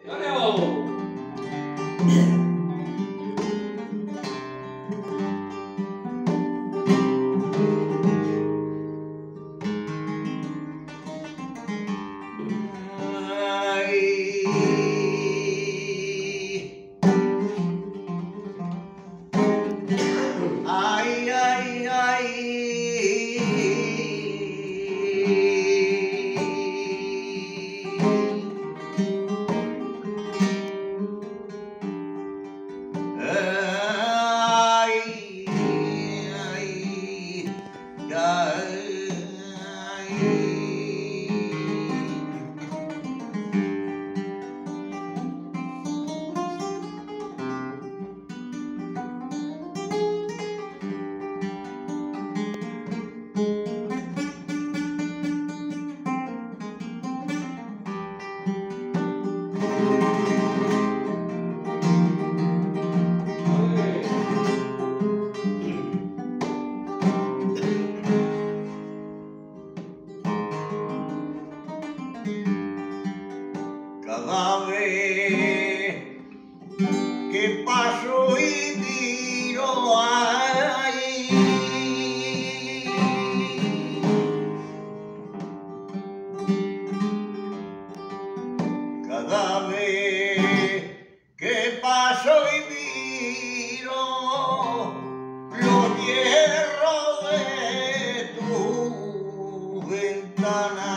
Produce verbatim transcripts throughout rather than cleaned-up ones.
Ay, ay, ay. Cada vez que paso y miro ahí, cada vez que paso y miro los hierros de tu ventana,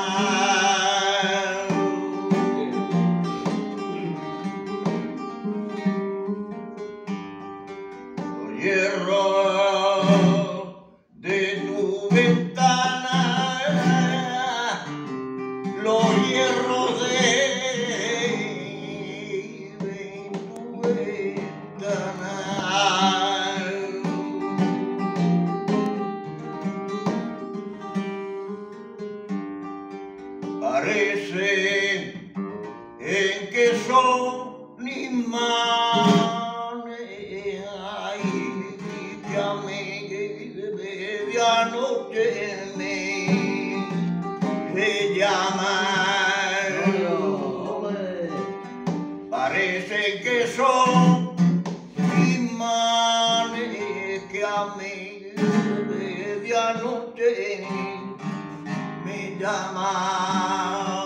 hierro de tu ventana, los hierros de, de tu ventana. Parecen en que son imanes. Medianoche me, me llaman, parece que son imanes que a mí medianoche me llaman.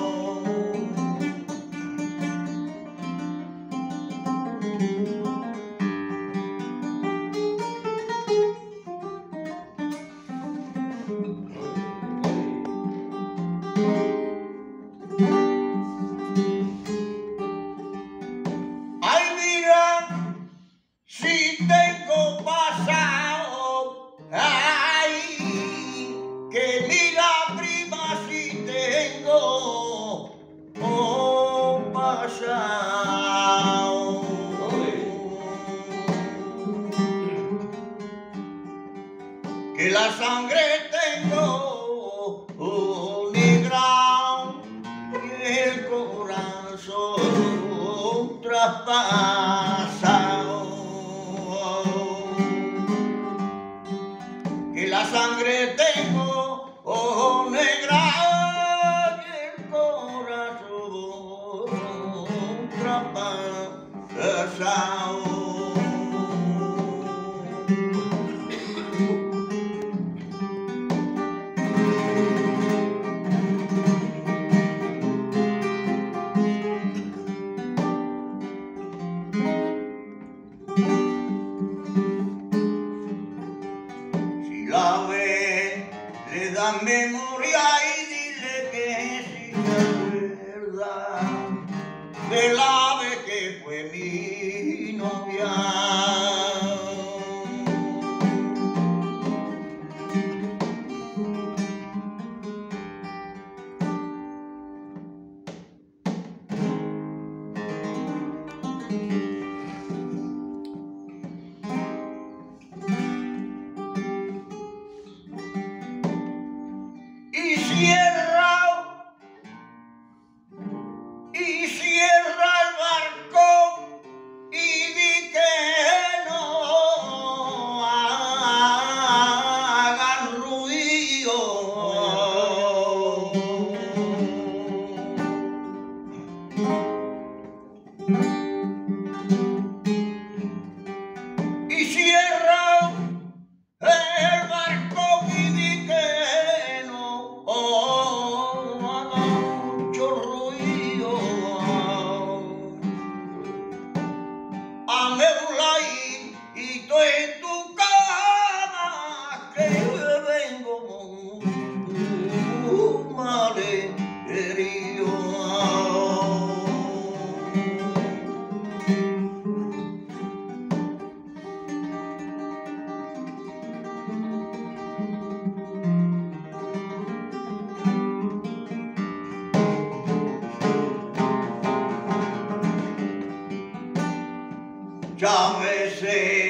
Ay, mira, si tengo pasado, ay, que mira, prima, si tengo oh, pasado, que la sangre tengo oh, negra y el corazón traspasado, que la sangre tengo oh, negra y el corazón traspasado. Si la ve, le da memoria y dile que si se acuerda del ave que fue mi novia. Y cierra, y cierra el barco y cierra el barco y di que no oh, haga mucho ruido. Améula y, y estoy en tu cama que yo vengo muy mal herido. Ya veces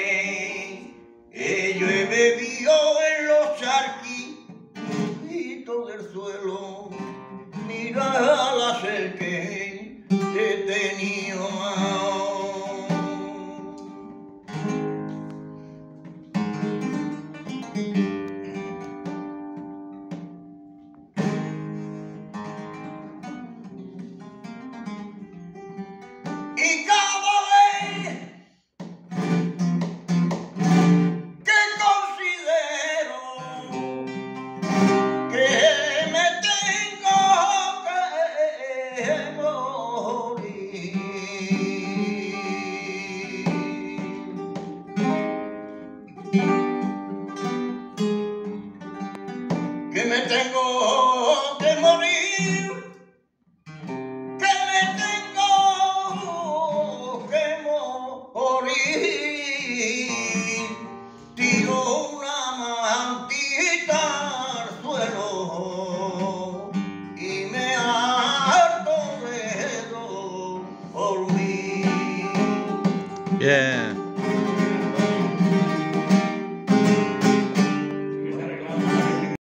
eh, yo he bebido en los charquitos del suelo, mira la sed que he tenido. Y cada vez que considero que me tengo que morir, que me tengo que morir, que me tengo que morir, tiro una mantita al suelo y me harto de dormir. Yeah.